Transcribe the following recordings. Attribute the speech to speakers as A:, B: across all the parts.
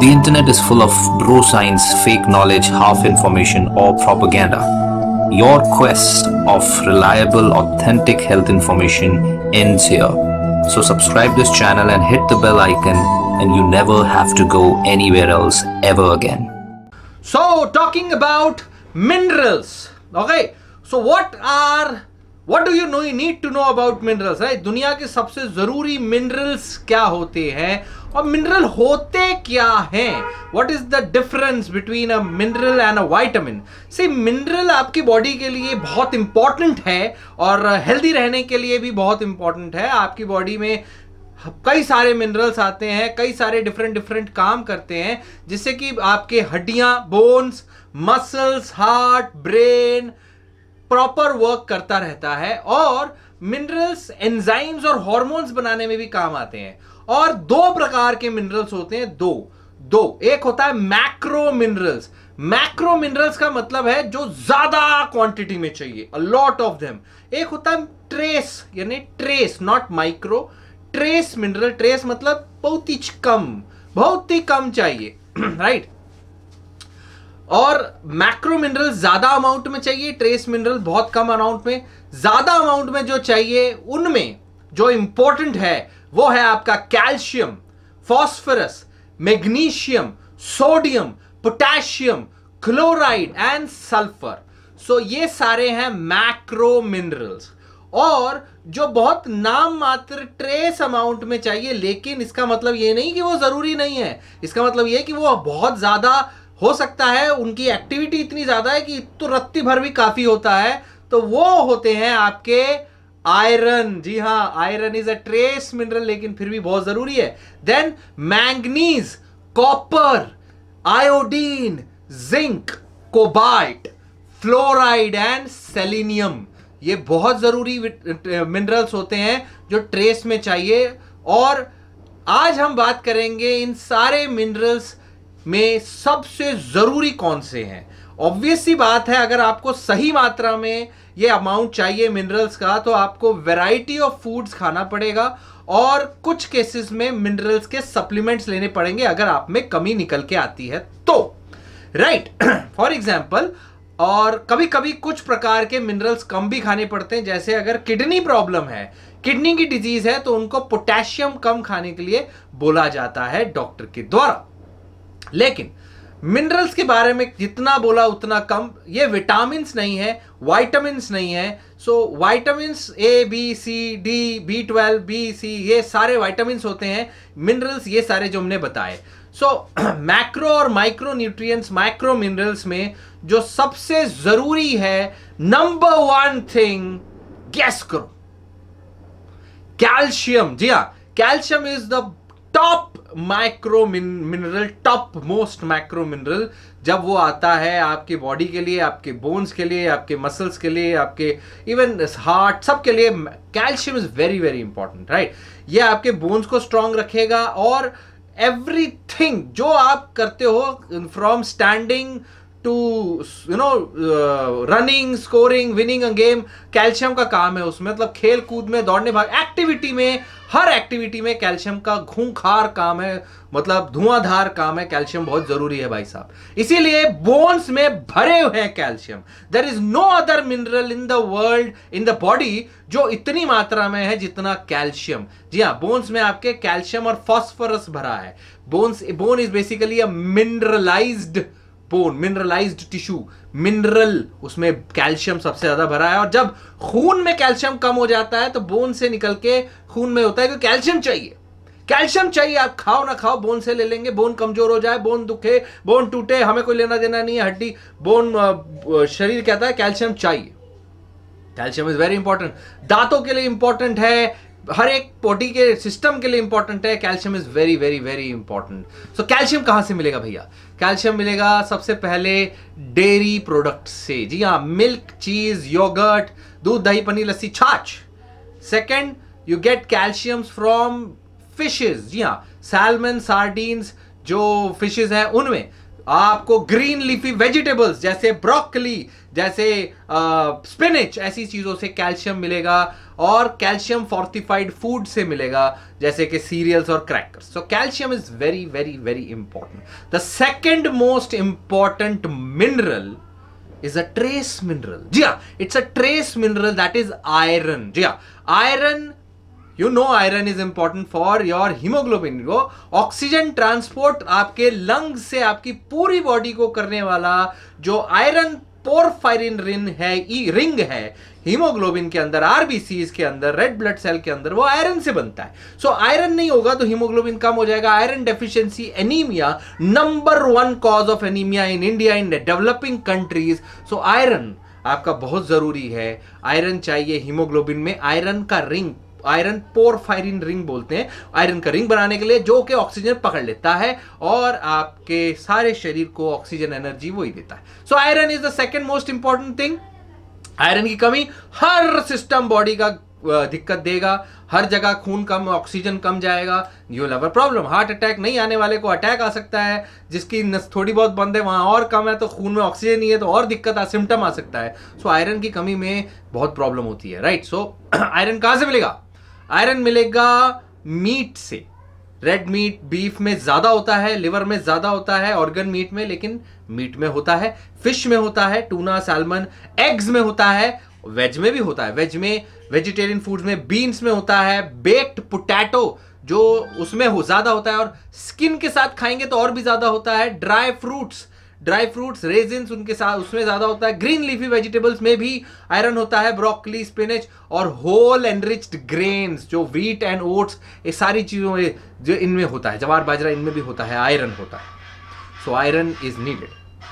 A: The internet is full of bro science, fake knowledge, half information, or propaganda. Your quest of reliable, authentic health information ends here. So subscribe this channel and hit the bell icon, and you never have to go anywhere else ever again.
B: So talking about minerals, okay. So what do you know? You need to know about minerals, right? दुनिया के सबसे जरूरी minerals क्या होते हैं और mineral होते क्या हैं? What is the difference between a mineral and a vitamin? See, mineral आपकी बॉडी के लिए बहुत इंपॉर्टेंट है और हेल्दी रहने के लिए भी बहुत इंपॉर्टेंट है. आपकी बॉडी में कई सारे मिनरल्स आते हैं, कई सारे डिफरेंट काम करते हैं, जिससे कि आपके हड्डियां, bones, muscles, heart, brain proper work करता रहता है. और मिनरल्स एंजाइम्स और हार्मोन्स बनाने में भी काम आते हैं. और दो प्रकार के मिनरल्स होते हैं. दो एक होता है मैक्रो मिनरल्स. मैक्रो मिनरल्स का मतलब है जो ज्यादा क्वांटिटी में चाहिए, अ लॉट ऑफ देम. एक होता है ट्रेस, यानी trace, not micro. Trace mineral, trace मतलब बहुत ही कम चाहिए, राइट. और मैक्रो मिनरल ज्यादा अमाउंट में चाहिए, ट्रेस मिनरल बहुत कम अमाउंट में. ज्यादा अमाउंट में जो चाहिए उनमें जो इंपॉर्टेंट है वो है आपका calcium, phosphorus, magnesium, sodium, potassium, chloride and sulphur. So ये सारे हैं मैक्रो मिनरल्स. और जो बहुत नाम मात्र ट्रेस अमाउंट में चाहिए, लेकिन इसका मतलब ये नहीं कि वो जरूरी नहीं है. इसका मतलब ये कि वो बहुत ज्यादा हो सकता है, उनकी एक्टिविटी इतनी ज्यादा है कि तो रत्ती भर भी काफी होता है. तो वो होते हैं आपके आयरन. जी हां, iron is a trace mineral, लेकिन फिर भी बहुत जरूरी है. Then manganese, copper, iodine, zinc, cobalt, fluoride and selenium. ये बहुत जरूरी मिनरल्स होते हैं जो ट्रेस में चाहिए. और आज हम बात करेंगे इन सारे मिनरल्स में सबसे जरूरी कौन से हैं. ऑब्वियस सी बात है, अगर आपको सही मात्रा में ये अमाउंट चाहिए मिनरल्स का, तो आपको वैरायटी ऑफ फूड्स खाना पड़ेगा और कुछ केसेस में मिनरल्स के सप्लीमेंट्स लेने पड़ेंगे अगर आप में कमी निकल के आती है तो, राइट. फॉर एग्जाम्पल, और कभी कभी कुछ प्रकार के मिनरल्स कम भी खाने पड़ते हैं. जैसे अगर किडनी प्रॉब्लम है, किडनी की डिजीज है, तो उनको पोटेशियम कम खाने के लिए बोला जाता है डॉक्टर के द्वारा. लेकिन मिनरल्स के बारे में जितना बोला उतना कम. ये विटामिन्स नहीं है, वाइटामिन्स नहीं है. So vitamins A, B, C, D, B12, B, C, ये सारे वाइटामिन्स होते हैं. मिनरल्स ये सारे जो हमने बताए. सो मैक्रो और माइक्रो न्यूट्रिएंट्स, माइक्रो मिनरल्स में जो सबसे जरूरी है, नंबर 1 थिंग, गेस करो, कैल्शियम. जी हाँ, calcium is the top micro mineral, top most micro mineral. जब वो आता है आपकी बॉडी के लिए, आपके बोन्स के लिए, आपके मसल्स के लिए, आपके इवन हार्ट, सब के लिए calcium is very very important, right. ये आपके बोन्स को स्ट्रांग रखेगा और एवरीथिंग जो आप करते हो, from standing to running, scoring, winning a game, calcium का काम है उसमें. मतलब खेल कूद में, दौड़ने भाग, एक्टिविटी में, हर एक्टिविटी में कैल्शियम का खूंखार काम है, मतलब धुआंधार काम है. कैल्शियम बहुत जरूरी है भाई साहब. इसीलिए बोन्स में भरे हुए हैं calcium. There is no other mineral in the world, in the body, जो इतनी मात्रा में है जितना कैल्शियम. जी हाँ, बोन्स में आपके कैल्शियम और फास्फोरस भरा है. Bone is basically a mineralised bone, mineralised tissue, mineral, उसमें कैल्शियम सबसे ज्यादा भरा है. और जब खून में कैल्शियम कम हो जाता है तो बोन से निकल के खून में होता है कि कैल्शियम चाहिए. कैल्शियम चाहिए, आप खाओ ना खाओ, बोन से ले लेंगे. बोन कमजोर हो जाए, बोन दुखे, बोन टूटे, हमें कोई लेना देना नहीं है. हड्डी, बोन, शरीर कहता है कैल्शियम चाहिए. Calcium is very important. दांतों के लिए इंपॉर्टेंट है, हर एक बॉडी के सिस्टम के लिए इंपॉर्टेंट है. Calcium is very very very important. So calcium कहां से मिलेगा भैया? कैल्शियम मिलेगा सबसे पहले डेयरी प्रोडक्ट से. जी हाँ, मिल्क, चीज, योगर्ट, दूध, दही, पनीर, लस्सी, छाछ. Second, you get calcium from fishes. जी हाँ, सैल्मन, सार्डीन्स, जो फिशेज हैं उनमें. आपको ग्रीन लीफी वेजिटेबल्स जैसे ब्रोकली, जैसे स्पिनच, ऐसी चीजों से कैल्शियम मिलेगा. और कैल्शियम फोर्टिफाइड फूड से मिलेगा जैसे कि सीरियल्स और crackers. So calcium is very very very important. The second most important mineral is a trace mineral. जी हाँ, it's a trace mineral, that is iron. जी हाँ, iron, you know iron is important for your hemoglobin को oxygen transport आपके lung से आपकी पूरी body को करने वाला जो आयरन पोरफायरिन रिंग है हीमोग्लोबिन के अंदर, आरबीसीज के अंदर, रेड ब्लड सेल के अंदर, वो आयरन से बनता है। सो आयरन नहीं होगा तो हीमोग्लोबिन कम हो जाएगा। Iron deficiency anaemia number 1 cause of anaemia in India, in developing countries. So iron आपका बहुत जरूरी है। आयरन चाहिए हीमोग्लोबिन में। आयरन का रिंग, आयरन पोरफायरिन रिंग बोलते हैं, आयरन का रिंग बनाने के लिए, जो कि ऑक्सीजन पकड़ लेता है और आपके सारे शरीर को ऑक्सीजन एनर्जी वही देता है। So iron is the second most important thing. Iron की कमी हर सिस्टम बॉडी का दिक्कत देगा, हर जगह खून कम, ऑक्सीजन कम जाएगा, you will have a problem. Heart attack नहीं आने वाले को अटैक आ सकता है, जिसकी नस थोड़ी बहुत बंद है वहां और कम है तो खून में ऑक्सीजन नहीं है तो और दिक्कत सिम्टम आ सकता है। सो आयरन की कमी में बहुत प्रॉब्लम होती है, राइट। सो आयरन कहां से मिलेगा? आयरन मिलेगा मीट से। रेड मीट, बीफ में ज्यादा होता है, लिवर में ज्यादा होता है, ऑर्गन मीट में, लेकिन मीट में होता है, फिश में होता है, टूना, सैल्मन, एग्स में होता है, वेज में भी होता है। वेज में, वेजिटेरियन फूड्स में, बीन्स में होता है, बेक्ड पोटैटो जो उसमें ज्यादा होता है, और स्किन के साथ खाएंगे तो और भी ज्यादा होता है। ड्राई फ्रूट्स, रेजिन्स, उनके साथ उसमें ज्यादा होता है। ग्रीन लीफी वेजिटेबल्स में भी आयरन होता है, ब्रोकली, स्पिनच, और होल एनरिच्ड ग्रेन्स जो व्हीट एंड ओट्स, ये सारी चीजों में जो इनमें होता है, जवार बाजरा, इनमें भी होता है, आयरन होता है। So iron is needed.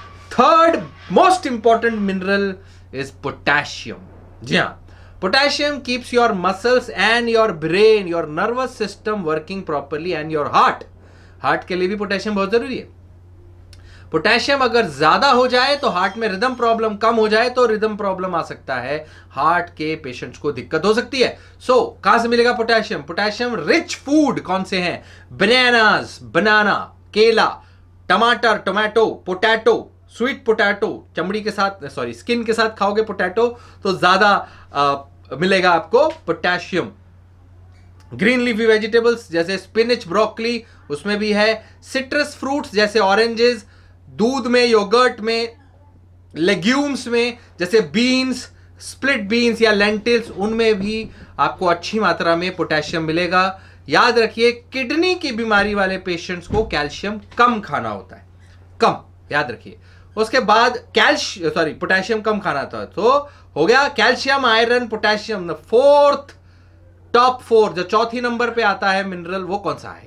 B: Third most important mineral is potassium. जी हाँ, potassium keeps your muscles and your brain, your nervous system working properly, and your heart के लिए भी पोटेशियम बहुत जरूरी है। पोटेशियम अगर ज्यादा हो जाए तो हार्ट में रिदम प्रॉब्लम, कम हो जाए तो रिदम प्रॉब्लम आ सकता है, हार्ट के पेशेंट्स को दिक्कत हो सकती है। सो कहां से मिलेगा पोटेशियम? पोटेशियम रिच फूड कौन से हैं? बनाना, केला, टमाटर, टोमेटो, पोटैटो, स्वीट पोटैटो, चमड़ी के साथ, सॉरी स्किन के साथ खाओगे पोटैटो तो ज्यादा मिलेगा आपको पोटेशियम। ग्रीन लीफी वेजिटेबल्स जैसे स्पिनच, ब्रोकली, उसमें भी है। सिट्रस फ्रूट्स जैसे ऑरेंजेस, दूध में, योगर्ट में, लेग्यूम्स में जैसे बीन्स, स्प्लिट बीन्स या लेंटिल्स, उनमें भी आपको अच्छी मात्रा में पोटेशियम मिलेगा। याद रखिए, किडनी की बीमारी वाले पेशेंट्स को कैल्शियम कम खाना होता है, कम, याद रखिए। उसके बाद पोटेशियम कम खाना था, तो हो गया calcium, iron, potassium. Fourth, top 4 जो चौथी नंबर पे आता है मिनरल, वो कौन सा है?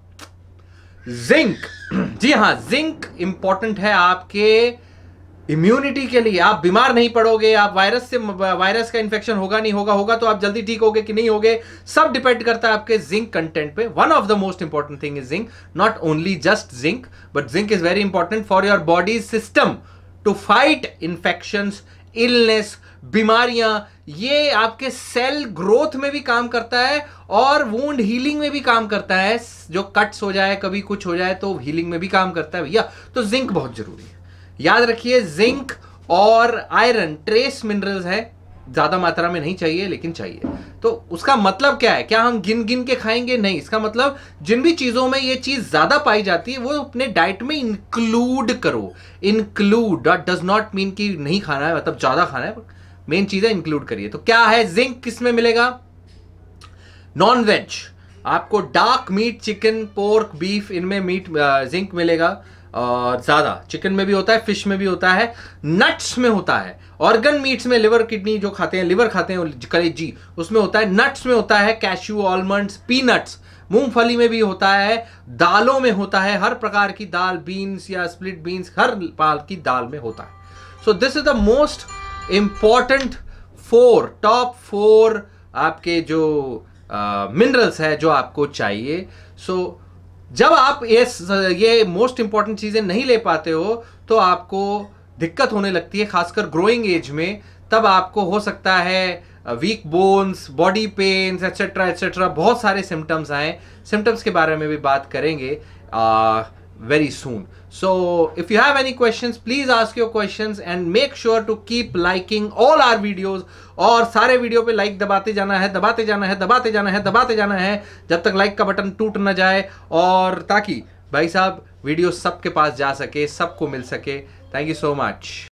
B: जिंक। जी हां, जिंक इंपॉर्टेंट है आपके इम्यूनिटी के लिए। आप बीमार नहीं पड़ोगे, आप वायरस का इन्फेक्शन होगा नहीं होगा तो आप जल्दी ठीक होगे कि नहीं होगे, सब डिपेंड करता है आपके जिंक कंटेंट पे। One of the most important thing is zinc, not only just zinc, but zinc is very important for your body system to fight infections, illness, बीमारियां। ये आपके सेल ग्रोथ में भी काम करता है और वुंड हीलिंग में भी काम करता है। जो कट्स हो जाए, कभी कुछ हो जाए तो हीलिंग में भी काम करता है भैया। तो जिंक बहुत जरूरी है, याद रखिए। जिंक और आयरन ट्रेस मिनरल्स है, ज्यादा मात्रा में नहीं चाहिए लेकिन चाहिए। तो उसका मतलब क्या है? क्या हम गिन गिन के खाएंगे? नहीं, इसका मतलब जिन भी चीजों में ये चीज ज्यादा पाई जाती है वो अपने डाइट में इंक्लूड करो। इंक्लूड डज नॉट मीन कि नहीं खाना है, मतलब ज्यादा खाना है, मेन चीजें इंक्लूड करिए। तो क्या है जिंक? किस में मिलेगा? नॉन वेज, आपको dark meat, chicken, pork, beef, इनमें मीट जिंक मिलेगा, और ज्यादा चिकन में भी होता है, फिश में भी होता है, नट्स में होता है, ऑर्गन मीट्स में, लिवर, किडनी जो खाते हैं, लिवर खाते हैं, कलेजी, उसमें होता है, नट्स में होता है, कैश्यू, आलमंड्स, पीनट्स, मूंगफली में भी होता है, दालों में होता है, हर प्रकार की दाल, बीन्स या स्प्लिट बीन्स, हर प्रकार की दाल में होता है। So this is the most important top 4 आपके जो मिनरल्स है जो आपको चाहिए। सो जब आप ये मोस्ट इंपॉर्टेंट चीजें नहीं ले पाते हो तो आपको दिक्कत होने लगती है, खासकर ग्रोइंग एज में। तब आपको हो सकता है weak bones, body pains, etcetera etcetera, बहुत सारे सिम्टम्स आए। सिम्टम्स के बारे में भी बात करेंगे। very soon. So if you have any questions, please ask your questions and make sure to keep liking all our videos. और सारे वीडियो पे लाइक दबाते जाना है, दबाते जाना है, दबाते जाना है, दबाते जाना है, जब तक लाइक का बटन टूट ना जाए, और ताकि भाई साहब वीडियो सबके पास जा सके, सबको मिल सके. Thank you so much.